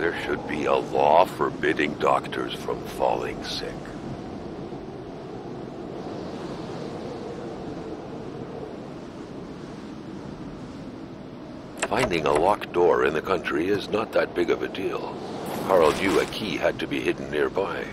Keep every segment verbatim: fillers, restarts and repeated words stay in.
There should be a law forbidding doctors from falling sick. Finding a locked door in the country is not that big of a deal. Carl knew a key had to be hidden nearby.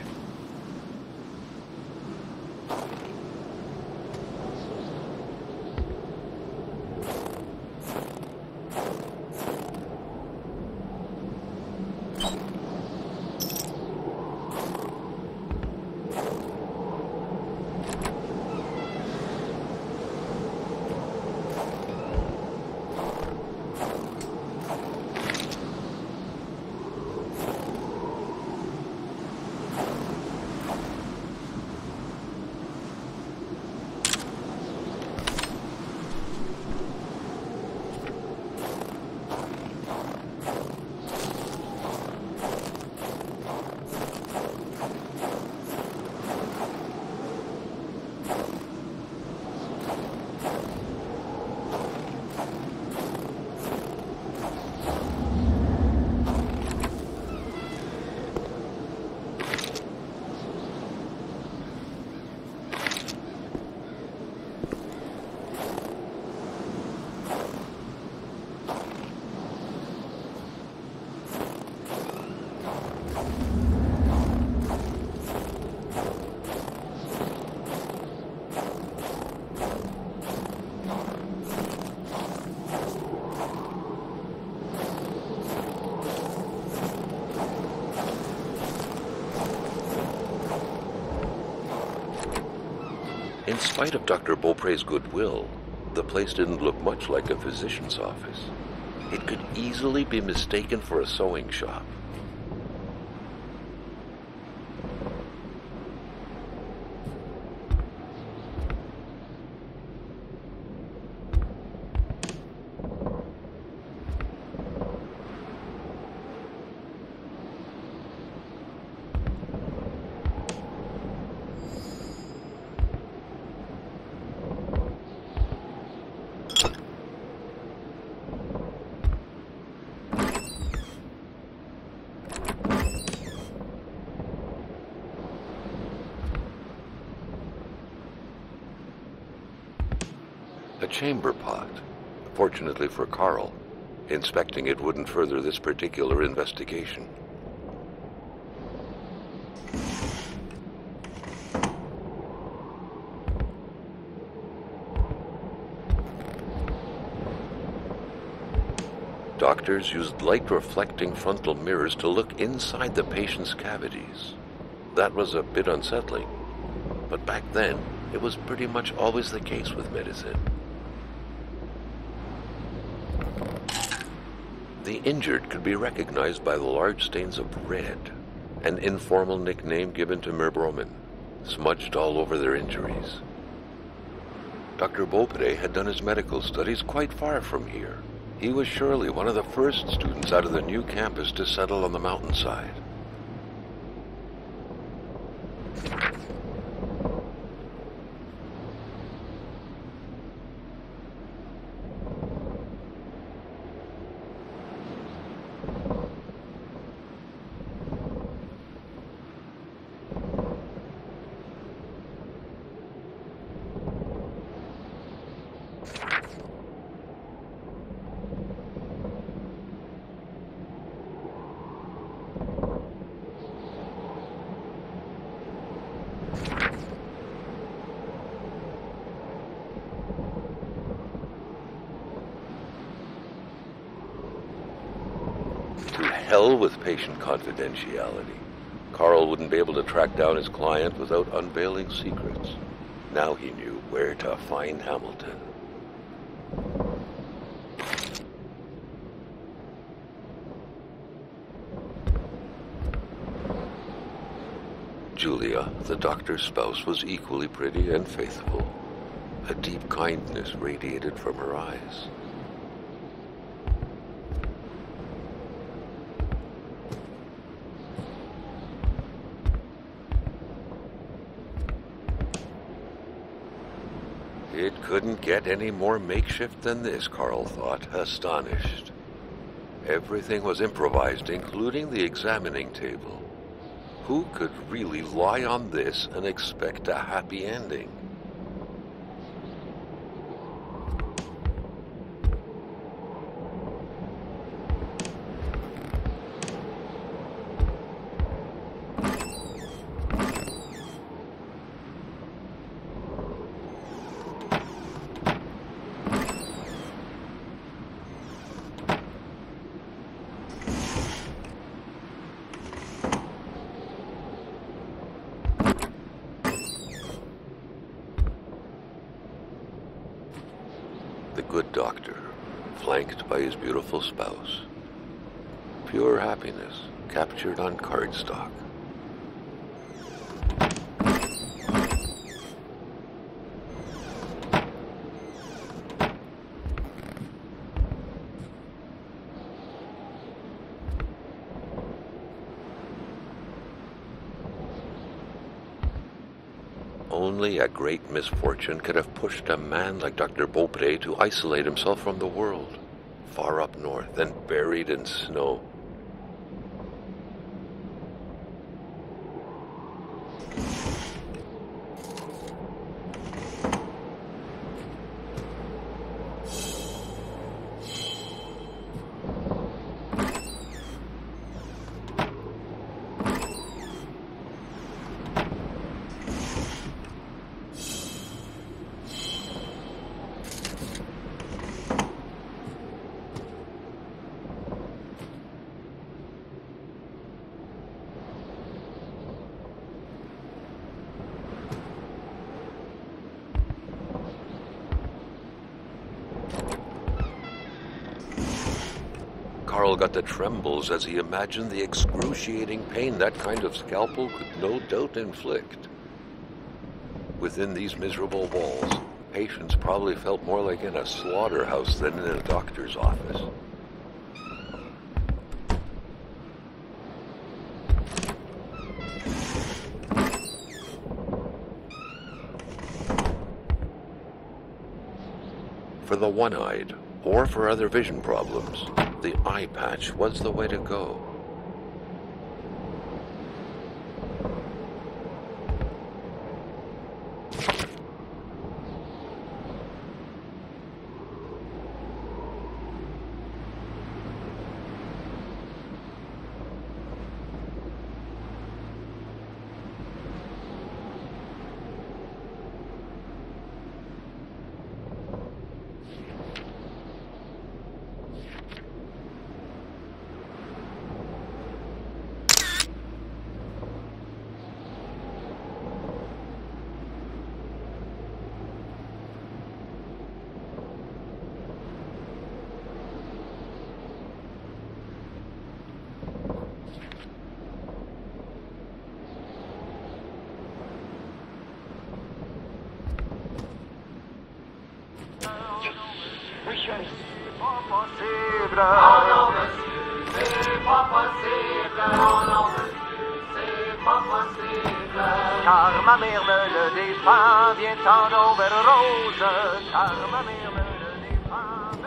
In spite of Doctor Beaupre's goodwill, the place didn't look much like a physician's office. It could easily be mistaken for a sewing shop. A chamber pot. Fortunately for Carl, inspecting it wouldn't further this particular investigation. Doctors used light-reflecting frontal mirrors to look inside the patient's cavities. That was a bit unsettling, but back then, it was pretty much always the case with medicine. The injured could be recognized by the large stains of red, an informal nickname given to Merbromin, smudged all over their injuries. Doctor Beaupre had done his medical studies quite far from here. He was surely one of the first students out of the new campus to settle on the mountainside. Hell with patient confidentiality. Carl wouldn't be able to track down his client without unveiling secrets. Now he knew where to find Hamilton. Julia, the doctor's spouse, was equally pretty and faithful. A deep kindness radiated from her eyes. It couldn't get any more makeshift than this, Carl thought, astonished. Everything was improvised, including the examining table. Who could really lie on this and expect a happy ending? The good doctor, flanked by his beautiful spouse. Pure happiness, captured on cardstock. Only a great misfortune could have pushed a man like Doctor Beaupré to isolate himself from the world, far up north and buried in snow. Carl got the trembles as he imagined the excruciating pain that kind of scalpel could no doubt inflict. Within these miserable walls, patients probably felt more like in a slaughterhouse than in a doctor's office. For the one-eyed, or for other vision problems, the eye patch was the way to go. C'est pas possible. Oh non, monsieur, c'est pas possible. Oh non, monsieur, c'est pas possible. Car ma mère me le défend, vient tendre vers rose. Car ma mère me le défend,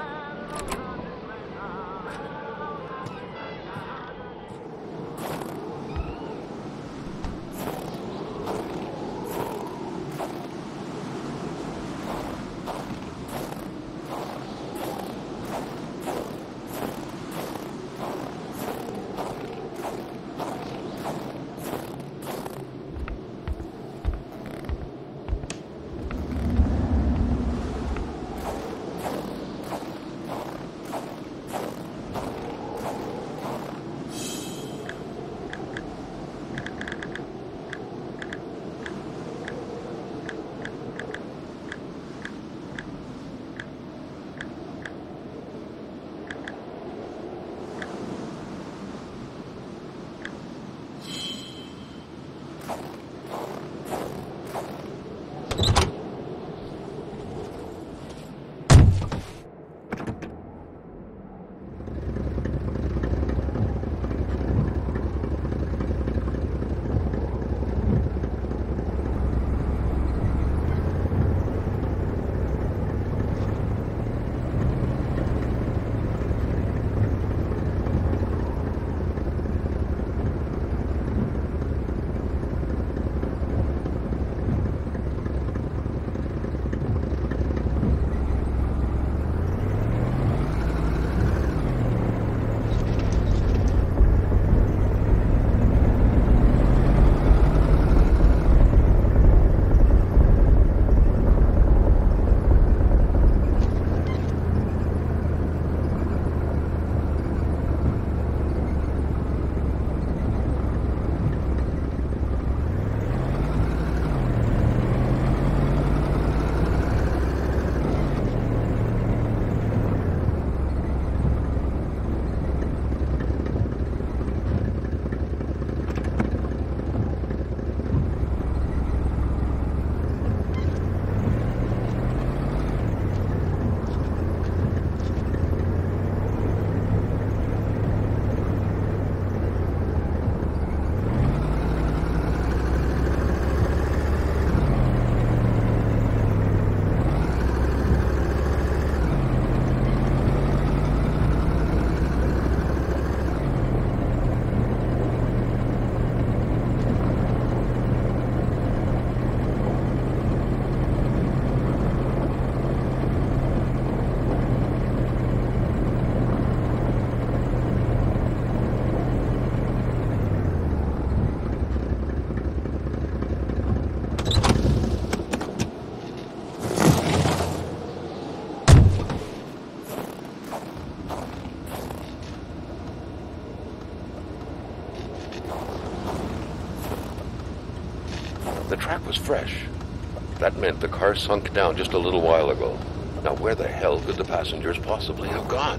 track was fresh. That meant the car sunk down just a little while ago. Now where the hell could the passengers possibly have gone?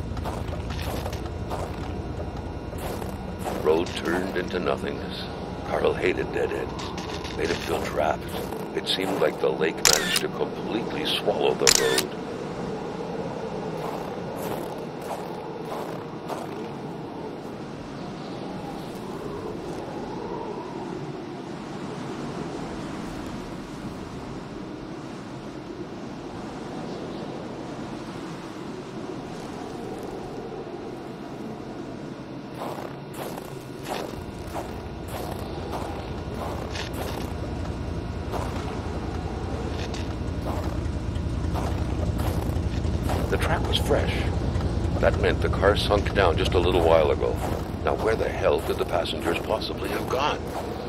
The road turned into nothingness. Carl hated dead ends. Made him feel trapped. It seemed like the lake managed to completely swallow the road. The track was fresh. That meant the car sunk down just a little while ago. Now where the hell could the passengers possibly have gone?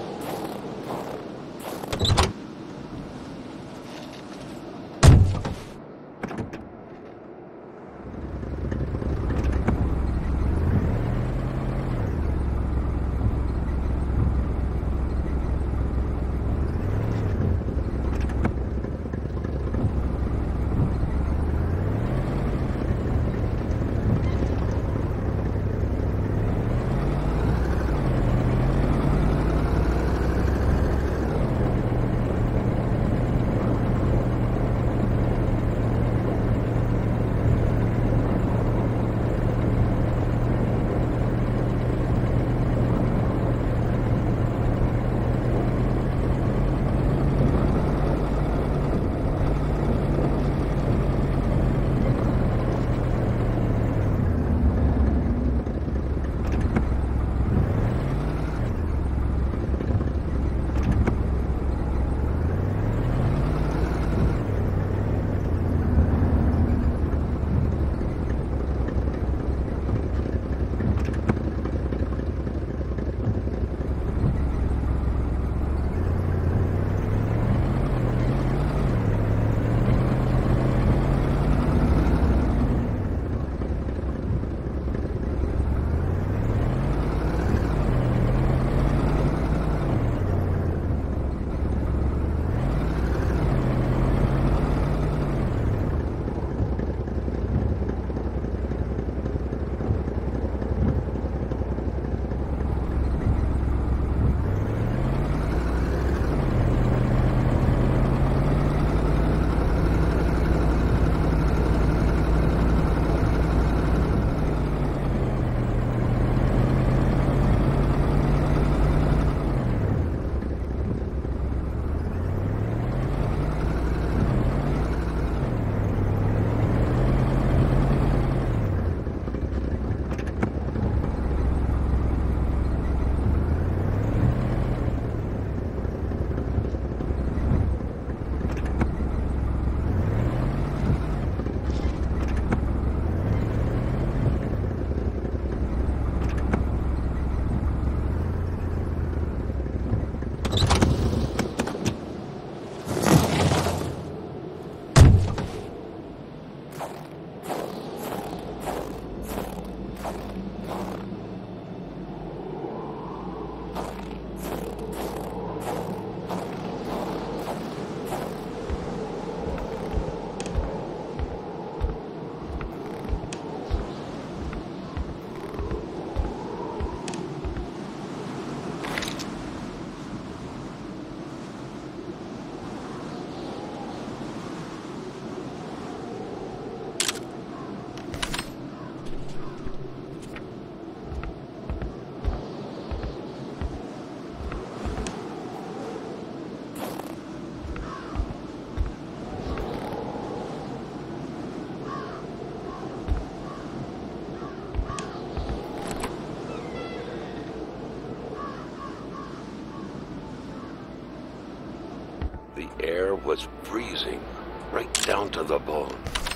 The air was freezing, right down to the bone.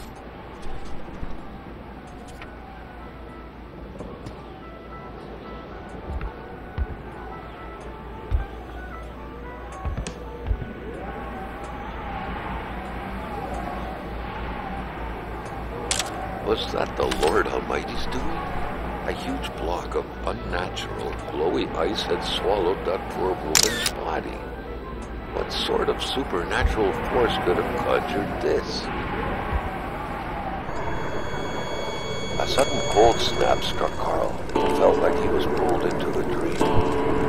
Was that the Lord Almighty's doing? A huge block of unnatural, glowy ice had swallowed that poor woman's body. What sort of supernatural force could have conjured this? A sudden cold snap struck Carl. He felt like he was pulled into a dream.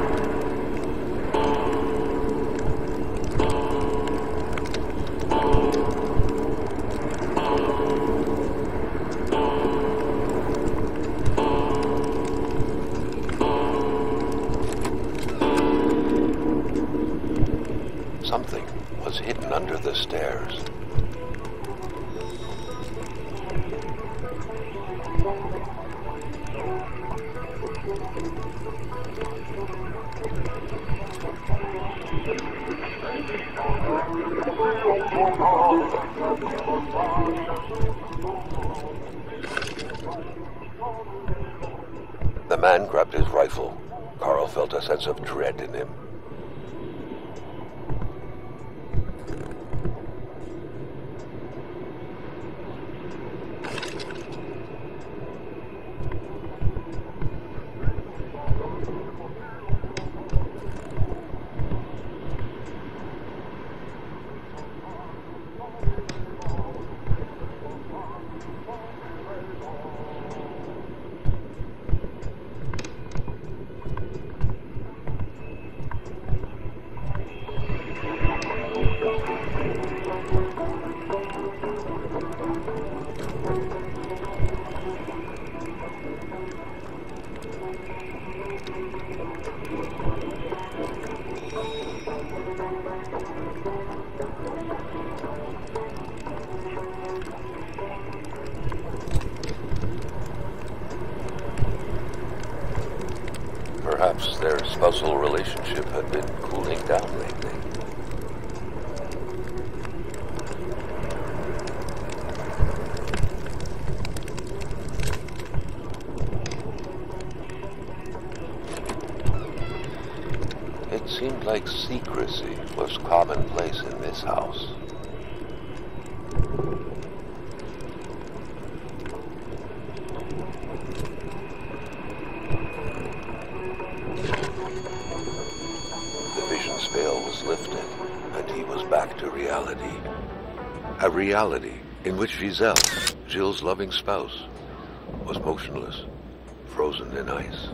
Something was hidden under the stairs. The man grabbed his rifle. Carl felt a sense of dread in him. Perhaps their spousal relationship had been cooling down lately. It seemed like secrecy was commonplace in this house. Lifted, and he was back to reality. A reality in which Giselle, Jill's loving spouse, was motionless, frozen in ice.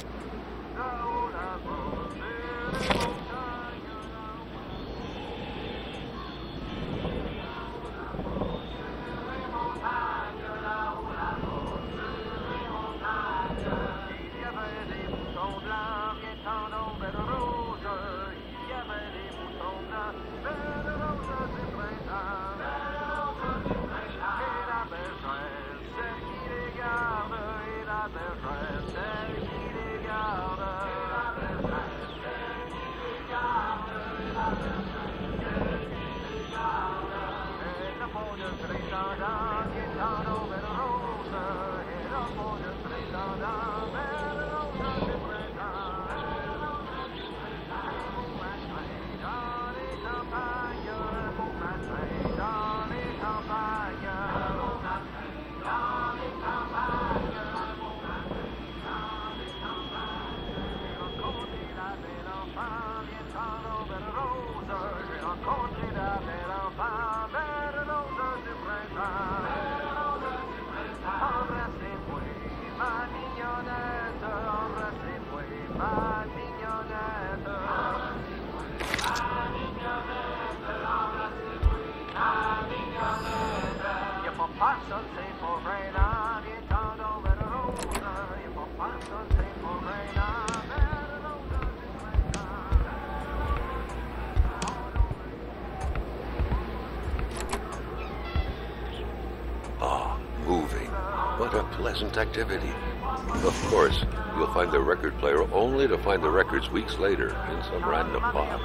What a pleasant activity. Of course, you'll find the record player only to find the records weeks later in some random box.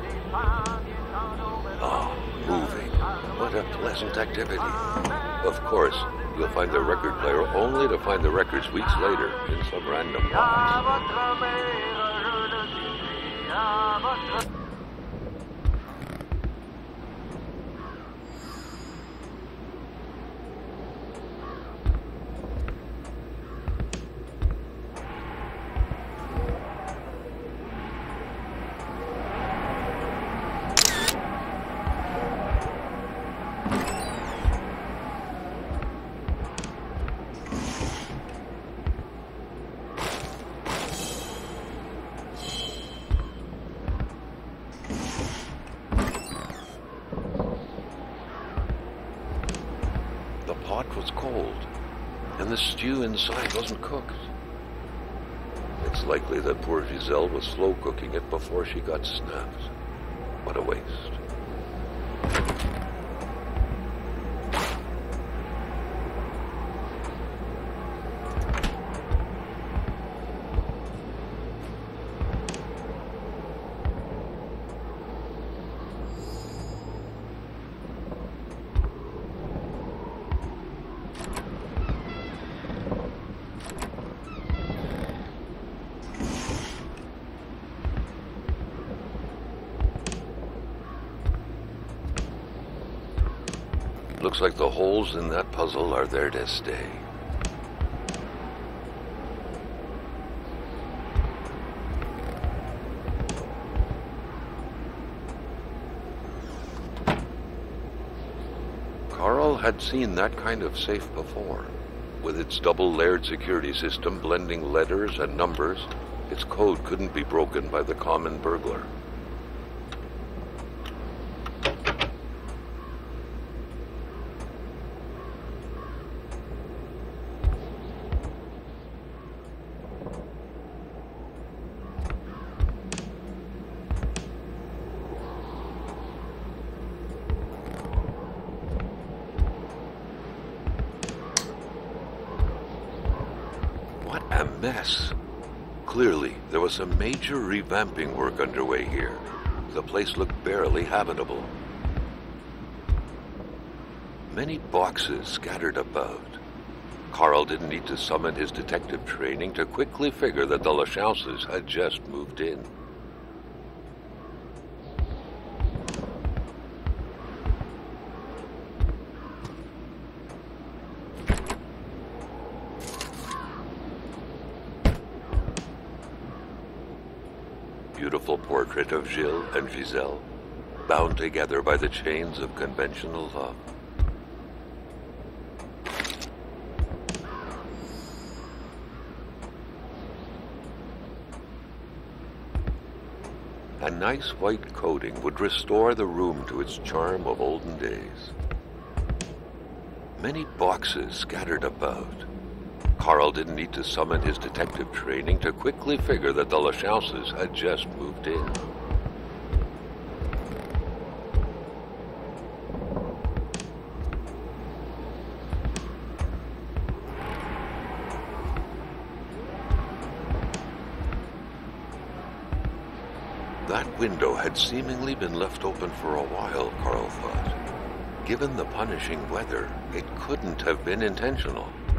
Ah, moving. What a pleasant activity. Of course, you'll find the record player only to find the records weeks later in some random box. it's cold, and the stew inside wasn't cooked. It's likely that poor Giselle was slow cooking it before she got snapped. What a waste. Looks like the holes in that puzzle are there to stay. Carl had seen that kind of safe before. With its double-layered security system blending letters and numbers, its code couldn't be broken by the common burglar. What a mess. Clearly, there was some major revamping work underway here. The place looked barely habitable. Many boxes scattered about. Carl didn't need to summon his detective training to quickly figure that the Lachances had just moved in. Beautiful portrait of Gilles and Giselle, bound together by the chains of conventional love. A nice white coating would restore the room to its charm of olden days. Many boxes scattered about. Carl didn't need to summon his detective training to quickly figure that the Lachances had just moved in. That window had seemingly been left open for a while, Carl thought. Given the punishing weather, it couldn't have been intentional.